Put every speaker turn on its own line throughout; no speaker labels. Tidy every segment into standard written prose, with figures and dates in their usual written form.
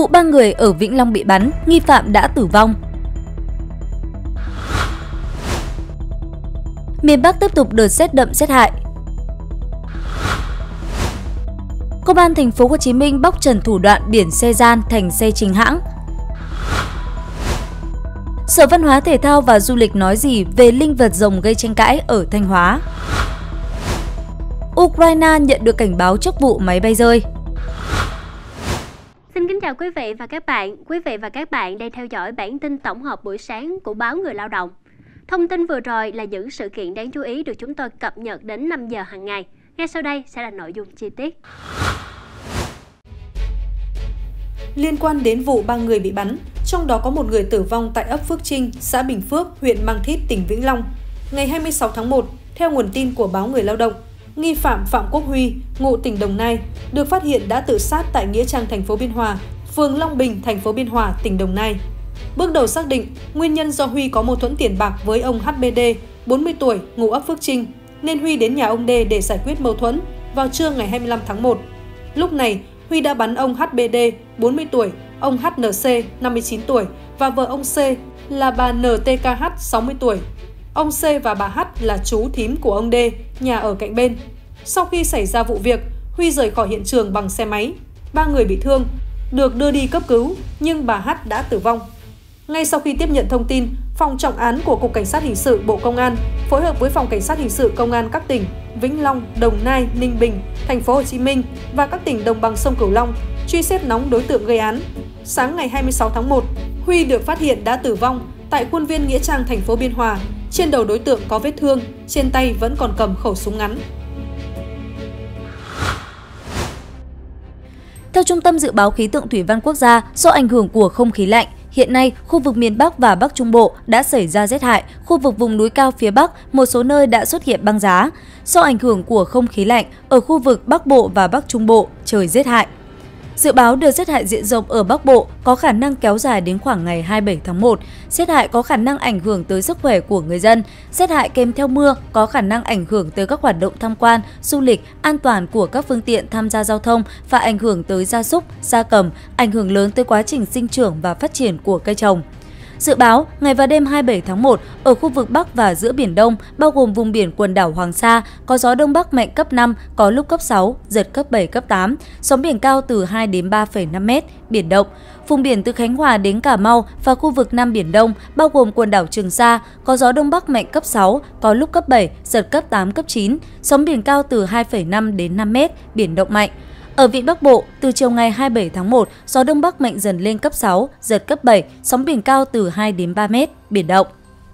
Vụ 3 người ở Vĩnh Long bị bắn, nghi phạm đã tử vong. Miền Bắc tiếp tục đợt rét đậm rét hại. Công an thành phố Hồ Chí Minh bóc trần thủ đoạn biển xe gian thành xe chính hãng. Sở Văn hóa Thể thao và Du lịch nói gì về linh vật rồng gây tranh cãi ở Thanh Hóa? Ukraine nhận được cảnh báo trước vụ máy bay rơi.
Xin kính chào quý vị và các bạn. Quý vị và các bạn đang theo dõi bản tin tổng hợp buổi sáng của báo Người Lao động. Thông tin vừa rồi là những sự kiện đáng chú ý được chúng tôi cập nhật đến 5 giờ hàng ngày. Ngay sau đây sẽ là nội dung chi tiết.
Liên quan đến vụ 3 người bị bắn, trong đó có một người tử vong tại ấp Phước Trinh, xã Bình Phước, huyện Mang Thít, tỉnh Vĩnh Long. Ngày 26 tháng 1, theo nguồn tin của báo Người Lao động, nghi phạm Phạm Quốc Huy, ngụ tỉnh Đồng Nai, được phát hiện đã tự sát tại nghĩa trang thành phố Biên Hòa, phường Long Bình, thành phố Biên Hòa, tỉnh Đồng Nai. Bước đầu xác định, nguyên nhân do Huy có mâu thuẫn tiền bạc với ông HBD, 40 tuổi, ngụ ấp Phước Trinh, nên Huy đến nhà ông D để giải quyết mâu thuẫn vào trưa ngày 25 tháng 1. Lúc này, Huy đã bắn ông HBD, 40 tuổi, ông HNC, 59 tuổi và vợ ông C là bà NTKH, 60 tuổi. Ông C và bà H là chú thím của ông D, nhà ở cạnh bên. Sau khi xảy ra vụ việc, Huy rời khỏi hiện trường bằng xe máy. 3 người bị thương, được đưa đi cấp cứu, nhưng bà H đã tử vong. Ngay sau khi tiếp nhận thông tin, Phòng trọng án của Cục Cảnh sát Hình sự Bộ Công an phối hợp với Phòng Cảnh sát Hình sự Công an các tỉnh Vĩnh Long, Đồng Nai, Ninh Bình, Thành phố Hồ Chí Minh và các tỉnh đồng bằng sông Cửu Long truy xét nóng đối tượng gây án. Sáng ngày 26 tháng 1, Huy được phát hiện đã tử vong tại khuôn viên nghĩa trang thành phố Biên Hòa. Trên đầu đối tượng có vết thương, trên tay vẫn còn cầm khẩu súng ngắn.
Theo Trung tâm Dự báo Khí tượng Thủy văn Quốc gia, do ảnh hưởng của không khí lạnh, hiện nay khu vực miền Bắc và Bắc Trung Bộ đã xảy ra rét hại, khu vực vùng núi cao phía Bắc một số nơi đã xuất hiện băng giá. Do ảnh hưởng của không khí lạnh, ở khu vực Bắc Bộ và Bắc Trung Bộ trời rét hại. Dự báo đợt rét hại diện rộng ở Bắc Bộ có khả năng kéo dài đến khoảng ngày 27 tháng 1. Rét hại có khả năng ảnh hưởng tới sức khỏe của người dân. Rét hại kèm theo mưa có khả năng ảnh hưởng tới các hoạt động tham quan, du lịch, an toàn của các phương tiện tham gia giao thông và ảnh hưởng tới gia súc, gia cầm, ảnh hưởng lớn tới quá trình sinh trưởng và phát triển của cây trồng. Dự báo, ngày và đêm 27 tháng 1, ở khu vực Bắc và giữa Biển Đông, bao gồm vùng biển quần đảo Hoàng Sa, có gió Đông Bắc mạnh cấp 5, có lúc cấp 6, giật cấp 7, cấp 8, sóng biển cao từ 2 đến 3,5 m, biển động. Vùng biển từ Khánh Hòa đến Cà Mau và khu vực Nam Biển Đông, bao gồm quần đảo Trường Sa, có gió Đông Bắc mạnh cấp 6, có lúc cấp 7, giật cấp 8, cấp 9, sóng biển cao từ 2,5 đến 5 m, biển động mạnh. Ở vịnh Bắc Bộ, từ chiều ngày 27 tháng 1, gió Đông Bắc mạnh dần lên cấp 6, giật cấp 7, sóng biển cao từ 2 đến 3 m, biển động.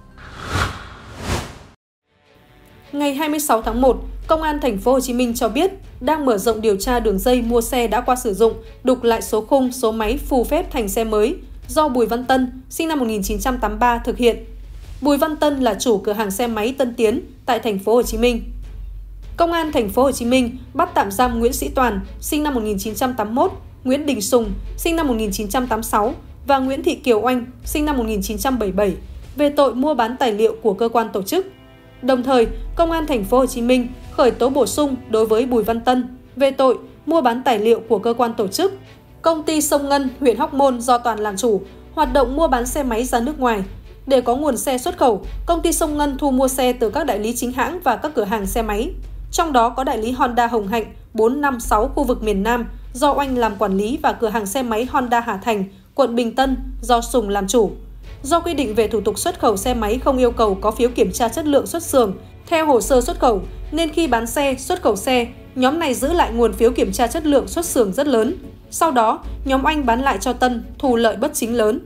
Ngày 26 tháng 1, Công an thành phố Hồ Chí Minh cho biết đang mở rộng điều tra đường dây mua xe đã qua sử dụng, đục lại số khung, số máy phù phép thành xe mới do Bùi Văn Tân, sinh năm 1983 thực hiện. Bùi Văn Tân là chủ cửa hàng xe máy Tân Tiến tại thành phố Hồ Chí Minh. Công an thành phố Hồ Chí Minh bắt tạm giam Nguyễn Sĩ Toàn, sinh năm 1981, Nguyễn Đình Sùng, sinh năm 1986 và Nguyễn Thị Kiều Oanh, sinh năm 1977 về tội mua bán tài liệu của cơ quan tổ chức. Đồng thời, Công an thành phố Hồ Chí Minh khởi tố bổ sung đối với Bùi Văn Tân về tội mua bán tài liệu của cơ quan tổ chức. Công ty Sông Ngân, huyện Hóc Môn do Toàn làm chủ, hoạt động mua bán xe máy ra nước ngoài. Để có nguồn xe xuất khẩu, công ty Sông Ngân thu mua xe từ các đại lý chính hãng và các cửa hàng xe máy. Trong đó có đại lý Honda Hồng Hạnh 456 khu vực miền Nam do Oanh làm quản lý và cửa hàng xe máy Honda Hà Thành, quận Bình Tân do Sùng làm chủ. Do quy định về thủ tục xuất khẩu xe máy không yêu cầu có phiếu kiểm tra chất lượng xuất xưởng theo hồ sơ xuất khẩu, nên khi bán xe, xuất khẩu xe, nhóm này giữ lại nguồn phiếu kiểm tra chất lượng xuất xưởng rất lớn. Sau đó, nhóm Oanh bán lại cho Tân, thu lợi bất chính lớn.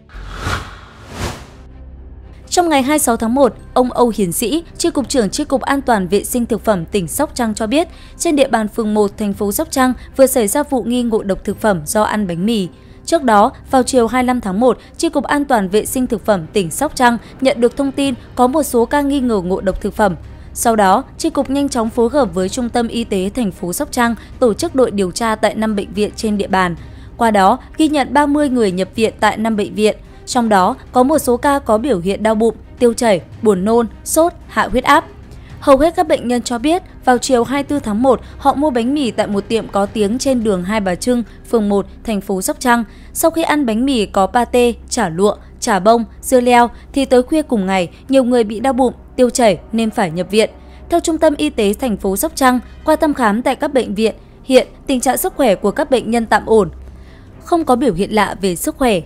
Trong ngày 26 tháng 1, ông Âu Hiền Sĩ, Chi cục trưởng Chi cục An toàn vệ sinh thực phẩm tỉnh Sóc Trăng cho biết, trên địa bàn phường 1 thành phố Sóc Trăng vừa xảy ra vụ nghi ngộ độc thực phẩm do ăn bánh mì. Trước đó, vào chiều 25 tháng 1, Chi cục An toàn vệ sinh thực phẩm tỉnh Sóc Trăng nhận được thông tin có một số ca nghi ngờ ngộ độc thực phẩm. Sau đó, Chi cục nhanh chóng phối hợp với Trung tâm Y tế thành phố Sóc Trăng tổ chức đội điều tra tại 5 bệnh viện trên địa bàn. Qua đó, ghi nhận 30 người nhập viện tại 5 bệnh viện. Trong đó, có một số ca có biểu hiện đau bụng, tiêu chảy, buồn nôn, sốt, hạ huyết áp. Hầu hết các bệnh nhân cho biết vào chiều 24 tháng 1, họ mua bánh mì tại một tiệm có tiếng trên đường Hai Bà Trưng, phường 1, thành phố Sóc Trăng. Sau khi ăn bánh mì có pate, chả lụa, chả bông, dưa leo thì tới khuya cùng ngày, nhiều người bị đau bụng, tiêu chảy nên phải nhập viện. Theo Trung tâm Y tế thành phố Sóc Trăng, qua thăm khám tại các bệnh viện, hiện tình trạng sức khỏe của các bệnh nhân tạm ổn, không có biểu hiện lạ về sức khỏe.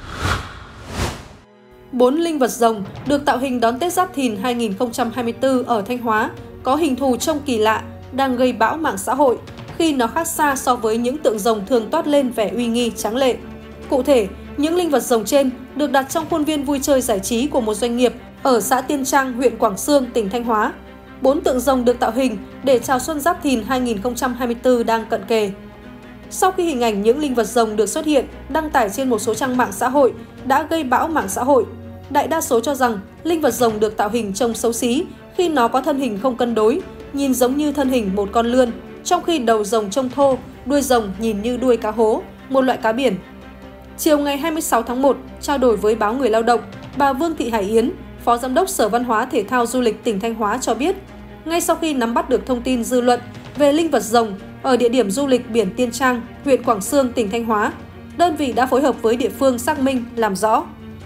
4 linh vật rồng được tạo hình đón Tết Giáp Thìn 2024 ở Thanh Hóa có hình thù trông kỳ lạ, đang gây bão mạng xã hội khi nó khác xa so với những tượng rồng thường toát lên vẻ uy nghi tráng lệ. Cụ thể, những linh vật rồng trên được đặt trong khuôn viên vui chơi giải trí của một doanh nghiệp ở xã Tiên Trang, huyện Quảng Xương, tỉnh Thanh Hóa. 4 tượng rồng được tạo hình để chào xuân Giáp Thìn 2024 đang cận kề. Sau khi hình ảnh những linh vật rồng được xuất hiện, đăng tải trên một số trang mạng xã hội đã gây bão mạng xã hội. Đại đa số cho rằng linh vật rồng được tạo hình trông xấu xí khi nó có thân hình không cân đối, nhìn giống như thân hình một con lươn, trong khi đầu rồng trông thô, đuôi rồng nhìn như đuôi cá hố, một loại cá biển. Chiều ngày 26 tháng 1, trao đổi với báo Người Lao động, bà Vương Thị Hải Yến, Phó Giám đốc Sở Văn hóa Thể thao Du lịch tỉnh Thanh Hóa cho biết, ngay sau khi nắm bắt được thông tin dư luận về linh vật rồng ở địa điểm du lịch biển Tiên Trang, huyện Quảng Xương, tỉnh Thanh Hóa, đơn vị đã phối hợp với địa phương xác minh, làm rõ.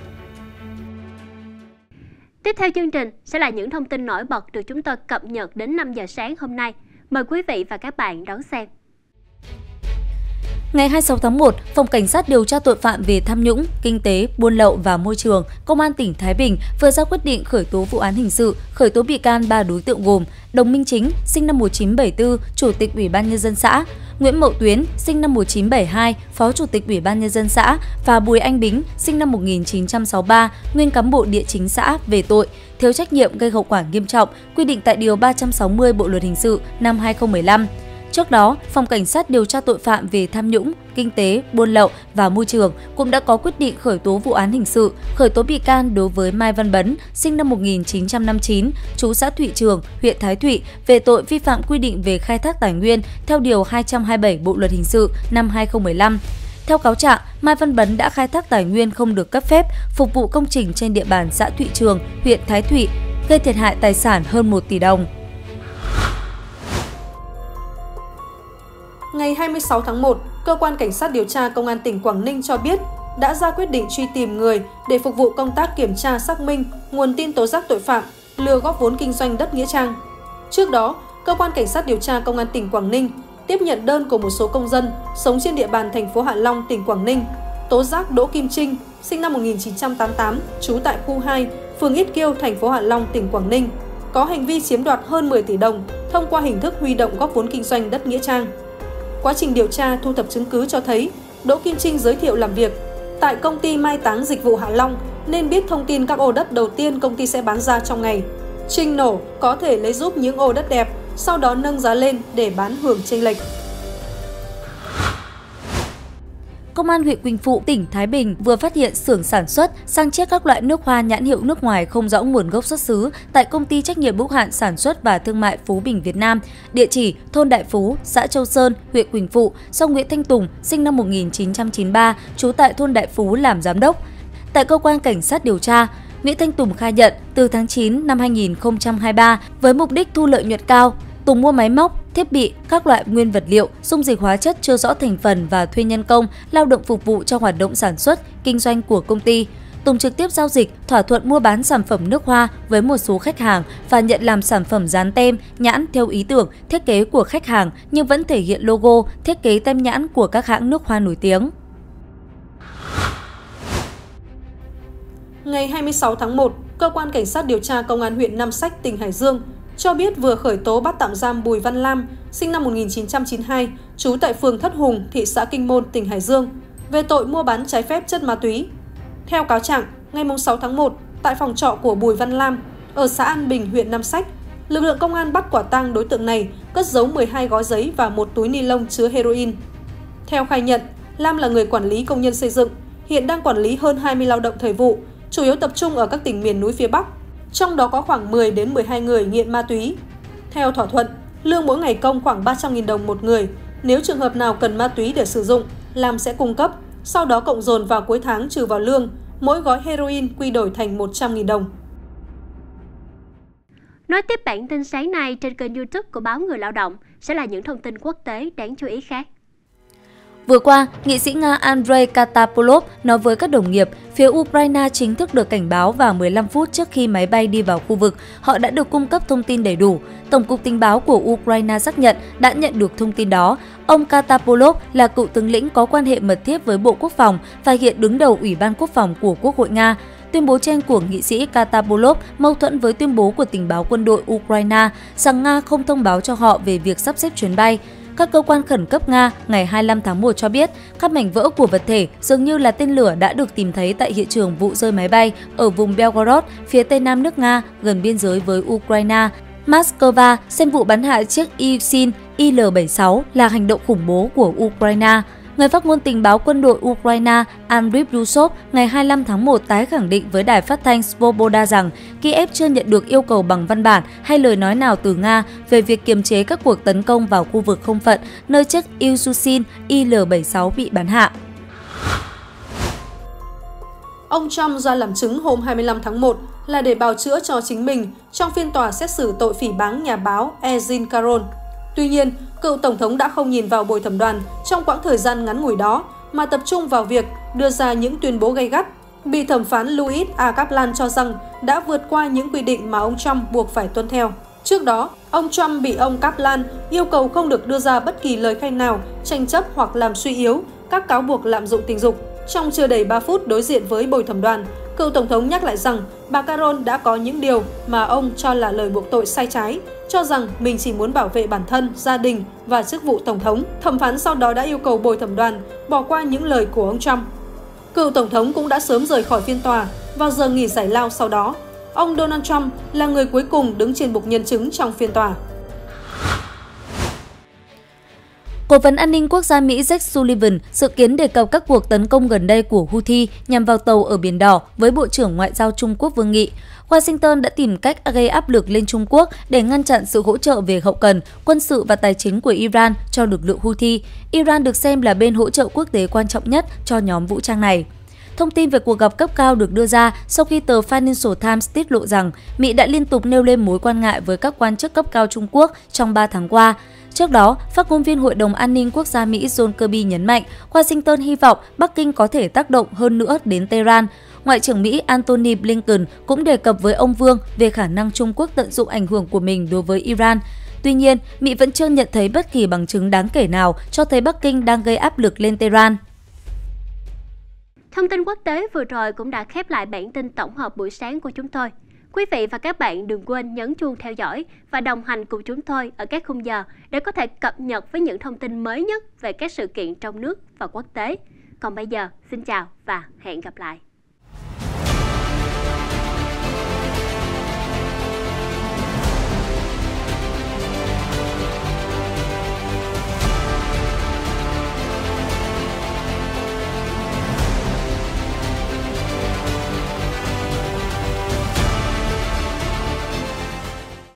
Tiếp theo chương trình sẽ là những thông tin nổi bật được chúng tôi cập nhật đến 5 giờ sáng hôm nay. Mời quý vị và các bạn đón xem.
Ngày 26 tháng 1, Phòng Cảnh sát điều tra tội phạm về tham nhũng, kinh tế, buôn lậu và môi trường, Công an tỉnh Thái Bình vừa ra quyết định khởi tố vụ án hình sự, khởi tố bị can 3 đối tượng gồm Đồng Minh Chính, sinh năm 1974, Chủ tịch Ủy ban Nhân dân xã, Nguyễn Mậu Tuyến, sinh năm 1972, Phó Chủ tịch Ủy ban Nhân dân xã và Bùi Anh Bính, sinh năm 1963, nguyên cán bộ địa chính xã về tội thiếu trách nhiệm gây hậu quả nghiêm trọng, quy định tại Điều 360 Bộ Luật Hình sự năm 2015. Trước đó, Phòng Cảnh sát điều tra tội phạm về tham nhũng, kinh tế, buôn lậu và môi trường cũng đã có quyết định khởi tố vụ án hình sự, khởi tố bị can đối với Mai Văn Bấn, sinh năm 1959, trú xã Thụy Trường, huyện Thái Thụy về tội vi phạm quy định về khai thác tài nguyên theo Điều 227 Bộ Luật Hình sự năm 2015. Theo cáo trạng, Mai Văn Bấn đã khai thác tài nguyên không được cấp phép, phục vụ công trình trên địa bàn xã Thụy Trường, huyện Thái Thụy, gây thiệt hại tài sản hơn 1 tỷ đồng.
Ngày 26 tháng 1, Cơ quan Cảnh sát điều tra Công an tỉnh Quảng Ninh cho biết đã ra quyết định truy tìm người để phục vụ công tác kiểm tra xác minh nguồn tin tố giác tội phạm, lừa góp vốn kinh doanh đất nghĩa trang. Trước đó, Cơ quan Cảnh sát điều tra Công an tỉnh Quảng Ninh tiếp nhận đơn của một số công dân sống trên địa bàn thành phố Hạ Long, tỉnh Quảng Ninh, tố giác Đỗ Kim Trinh, sinh năm 1988, trú tại khu 2, phường Ít Kiêu, thành phố Hạ Long, tỉnh Quảng Ninh, có hành vi chiếm đoạt hơn 10 tỷ đồng thông qua hình thức huy động góp vốn kinh doanh đất nghĩa trang. Quá trình điều tra thu thập chứng cứ cho thấy Đỗ Kim Trinh giới thiệu làm việc tại công ty mai táng dịch vụ Hạ Long nên biết thông tin các ô đất đầu tiên công ty sẽ bán ra trong ngày. Trinh nổ có thể lấy giúp những ô đất đẹp, sau đó nâng giá lên để bán hưởng chênh lệch.
Công an huyện Quỳnh Phụ, tỉnh Thái Bình vừa phát hiện xưởng sản xuất, sang chiết các loại nước hoa nhãn hiệu nước ngoài không rõ nguồn gốc xuất xứ tại Công ty trách nhiệm hữu hạn sản xuất và thương mại Phú Bình Việt Nam, địa chỉ thôn Đại Phú, xã Châu Sơn, huyện Quỳnh Phụ, do Nguyễn Thanh Tùng, sinh năm 1993, trú tại thôn Đại Phú làm giám đốc. Tại cơ quan cảnh sát điều tra, Nguyễn Thanh Tùng khai nhận từ tháng 9 năm 2023 với mục đích thu lợi nhuận cao, Tùng mua máy móc, thiết bị, các loại nguyên vật liệu, dung dịch hóa chất chưa rõ thành phần và thuê nhân công, lao động phục vụ cho hoạt động sản xuất, kinh doanh của công ty. Tùng trực tiếp giao dịch, thỏa thuận mua bán sản phẩm nước hoa với một số khách hàng và nhận làm sản phẩm dán tem, nhãn theo ý tưởng, thiết kế của khách hàng nhưng vẫn thể hiện logo, thiết kế tem nhãn của các hãng nước hoa nổi tiếng.
Ngày 26 tháng 1, Cơ quan Cảnh sát điều tra Công an huyện Nam Sách, tỉnh Hải Dương cho biết vừa khởi tố bắt tạm giam Bùi Văn Lam, sinh năm 1992, trú tại phường Thất Hùng, thị xã Kinh Môn, tỉnh Hải Dương, về tội mua bán trái phép chất ma túy. Theo cáo trạng, ngày 6 tháng 1, tại phòng trọ của Bùi Văn Lam, ở xã An Bình, huyện Nam Sách, lực lượng công an bắt quả tang đối tượng này cất giấu 12 gói giấy và một túi ni lông chứa heroin. Theo khai nhận, Lam là người quản lý công nhân xây dựng, hiện đang quản lý hơn 20 lao động thời vụ, chủ yếu tập trung ở các tỉnh miền núi phía Bắc, trong đó có khoảng 10 đến 12 người nghiện ma túy. Theo thỏa thuận, lương mỗi ngày công khoảng 300.000 đồng một người. Nếu trường hợp nào cần ma túy để sử dụng, Lam sẽ cung cấp, sau đó cộng dồn vào cuối tháng trừ vào lương, mỗi gói heroin quy đổi thành 100.000 đồng.
Nối tiếp bản tin sáng nay trên kênh YouTube của báo Người Lao động sẽ là những thông tin quốc tế đáng chú ý khác.
Vừa qua, nghị sĩ Nga Andrei Katapolov nói với các đồng nghiệp, phía Ukraine chính thức được cảnh báo vào 15 phút trước khi máy bay đi vào khu vực. Họ đã được cung cấp thông tin đầy đủ. Tổng cục Tình báo của Ukraine xác nhận đã nhận được thông tin đó. Ông Katapolov là cựu tướng lĩnh có quan hệ mật thiết với Bộ Quốc phòng và hiện đứng đầu Ủy ban Quốc phòng của Quốc hội Nga. Tuyên bố trên của nghị sĩ Katapolov mâu thuẫn với tuyên bố của tình báo quân đội Ukraine rằng Nga không thông báo cho họ về việc sắp xếp chuyến bay. Các cơ quan khẩn cấp Nga ngày 25 tháng 1 cho biết các mảnh vỡ của vật thể dường như là tên lửa đã được tìm thấy tại hiện trường vụ rơi máy bay ở vùng Belgorod, phía tây nam nước Nga, gần biên giới với Ukraine. Moscow xem vụ bắn hạ chiếc Ilyushin Il-76 là hành động khủng bố của Ukraine. Người phát ngôn tình báo quân đội Ukraine Andriy Brusov ngày 25 tháng 1 tái khẳng định với đài phát thanh Svoboda rằng Kiev chưa nhận được yêu cầu bằng văn bản hay lời nói nào từ Nga về việc kiềm chế các cuộc tấn công vào khu vực không phận nơi chiếc Ilyushin Il-76 bị bắn hạ.
Ông Trump ra làm chứng hôm 25 tháng 1 là để bào chữa cho chính mình trong phiên tòa xét xử tội phỉ báng nhà báo Eugene Caron. Tuy nhiên, cựu Tổng thống đã không nhìn vào bồi thẩm đoàn trong quãng thời gian ngắn ngủi đó, mà tập trung vào việc đưa ra những tuyên bố gay gắt. Bị thẩm phán Louis A. Kaplan cho rằng đã vượt qua những quy định mà ông Trump buộc phải tuân theo. Trước đó, ông Trump bị ông Kaplan yêu cầu không được đưa ra bất kỳ lời khai nào, tranh chấp hoặc làm suy yếu các cáo buộc lạm dụng tình dục. Trong chưa đầy 3 phút đối diện với bồi thẩm đoàn, cựu Tổng thống nhắc lại rằng bà Caron đã có những điều mà ông cho là lời buộc tội sai trái, cho rằng mình chỉ muốn bảo vệ bản thân, gia đình và chức vụ Tổng thống. Thẩm phán sau đó đã yêu cầu bồi thẩm đoàn bỏ qua những lời của ông Trump. Cựu Tổng thống cũng đã sớm rời khỏi phiên tòa vào giờ nghỉ giải lao sau đó. Ông Donald Trump là người cuối cùng đứng trên bục nhân chứng trong phiên tòa.
Cố vấn an ninh quốc gia Mỹ Jake Sullivan dự kiến đề cập các cuộc tấn công gần đây của Houthi nhằm vào tàu ở Biển Đỏ với Bộ trưởng Ngoại giao Trung Quốc Vương Nghị. Washington đã tìm cách gây áp lực lên Trung Quốc để ngăn chặn sự hỗ trợ về hậu cần, quân sự và tài chính của Iran cho lực lượng Houthi. Iran được xem là bên hỗ trợ quốc tế quan trọng nhất cho nhóm vũ trang này. Thông tin về cuộc gặp cấp cao được đưa ra sau khi tờ Financial Times tiết lộ rằng Mỹ đã liên tục nêu lên mối quan ngại với các quan chức cấp cao Trung Quốc trong 3 tháng qua. Trước đó, phát ngôn viên Hội đồng An ninh Quốc gia Mỹ John Kirby nhấn mạnh Washington hy vọng Bắc Kinh có thể tác động hơn nữa đến Tehran. Ngoại trưởng Mỹ Antony Blinken cũng đề cập với ông Vương về khả năng Trung Quốc tận dụng ảnh hưởng của mình đối với Iran. Tuy nhiên, Mỹ vẫn chưa nhận thấy bất kỳ bằng chứng đáng kể nào cho thấy Bắc Kinh đang gây áp lực lên Tehran.
Thông tin quốc tế vừa rồi cũng đã khép lại bản tin tổng hợp buổi sáng của chúng tôi. Quý vị và các bạn đừng quên nhấn chuông theo dõi và đồng hành cùng chúng tôi ở các khung giờ để có thể cập nhật với những thông tin mới nhất về các sự kiện trong nước và quốc tế. Còn bây giờ, xin chào và hẹn gặp lại.